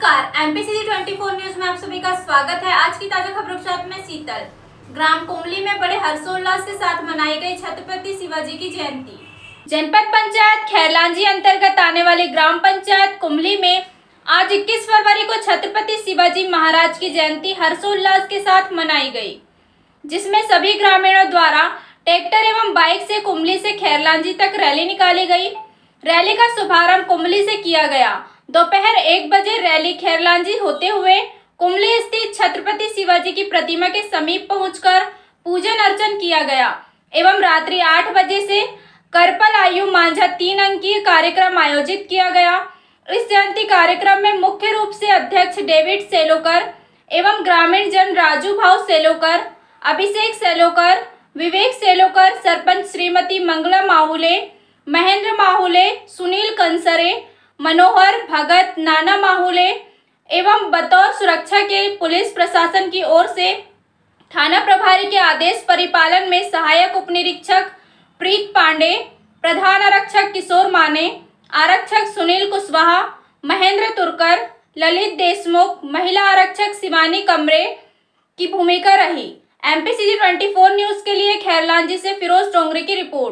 नमस्कार, MPCG 24 news में आप सभी का स्वागत है। आज की ताजा खबरों के साथ मैं शीतल। ग्राम कुमली में बड़े हर्षोल्लास के साथ मनाई गई छत्रपति शिवाजी की जयंती। जनपद पंचायत खैरलांजी अंतर्गत आने वाली ग्राम पंचायत कुमली में आज 21 फरवरी को छत्रपति शिवाजी महाराज की जयंती हर्षोल्लास के साथ मनाई गई, जिसमें सभी ग्रामीणों द्वारा ट्रैक्टर एवं बाइक से कुमली से खैरलांजी तक रैली निकाली गई। रैली का शुभारंभ कुमली से किया गया। दोपहर 1 बजे रैली खैरलांजी होते हुए कुमली स्थित छत्रपति शिवाजी की प्रतिमा के समीप पहुंचकर पूजन अर्चन किया गया एवं रात्रि 8 बजे से करपल आयु मांझा 3 अंकीय कार्यक्रम आयोजित किया गया। इस जयंती कार्यक्रम में मुख्य रूप से अध्यक्ष डेविड सेलोकर एवं ग्रामीण जन राजू भाव सेलोकर, अभिषेक सेलोकर, विवेक सेलोकर, सरपंच श्रीमती मंगला माहुले, महेंद्र माहुले, सुनील कंसरे, मनोहर भगत, नाना माहुले एवं बतौर सुरक्षा के पुलिस प्रशासन की ओर से थाना प्रभारी के आदेश परिपालन में सहायक उप निरीक्षक प्रीत पांडे, प्रधान आरक्षक किशोर माने, आरक्षक सुनील कुशवाहा, महेंद्र तुर्कर, ललित देशमुख, महिला आरक्षक शिवानी कमरे की भूमिका रही। एमपीसीजी 24 न्यूज के लिए खैरलांजी से फिरोज टोंगरे की रिपोर्ट।